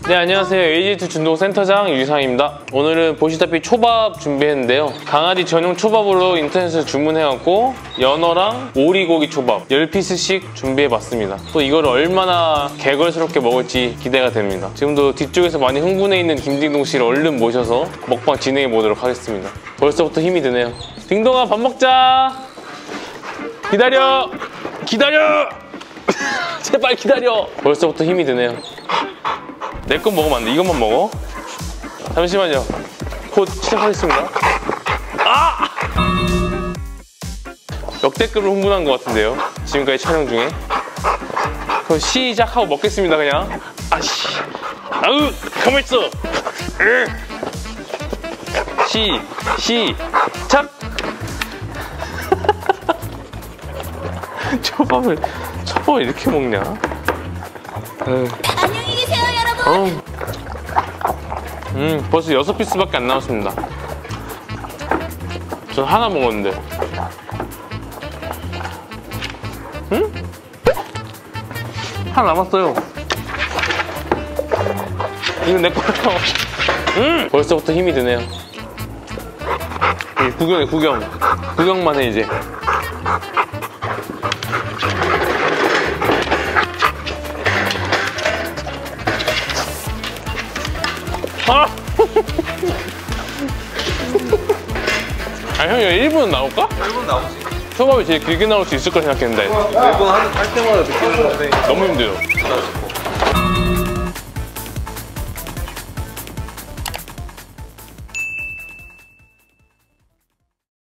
네, 안녕하세요. AG2 준동센터장 유상입니다. 오늘은 보시다시피 초밥 준비했는데요. 강아지 전용 초밥으로 인터넷에서 주문해갖고 연어랑 오리고기 초밥 10피스씩 준비해봤습니다. 또 이걸 얼마나 개걸스럽게 먹을지 기대가 됩니다. 지금도 뒤쪽에서 많이 흥분해 있는 김딩동 씨를 얼른 모셔서 먹방 진행해 보도록 하겠습니다. 벌써부터 힘이 드네요. 딩동아, 밥 먹자. 기다려. 제발 기다려. 벌써부터 힘이 드네요. 내 건 먹으면 안 돼. 이것만 먹어. 잠시만요. 곧 시작하겠습니다. 아! 역대급으로 흥분한 것 같은데요. 지금까지 촬영 중에. 그럼 시작하고 먹겠습니다, 그냥. 아씨. 아우! 가만 있어. 시작! 초밥을 이렇게 먹냐? 안녕히 계세요, 여러분. 벌써 6피스밖에 안 남았습니다. 전 하나 먹었는데. 하나 남았어요. 이거 내 거예요. 벌써부터 힘이 드네요. 구경해, 구경만 해, 이제. 아! 형이 1분은 나올까? 1분 나오지. 초밥이 제일 길게 나올 수 있을 거라 생각했는데 1분 할 때마다 느끼는데 너무 힘들어.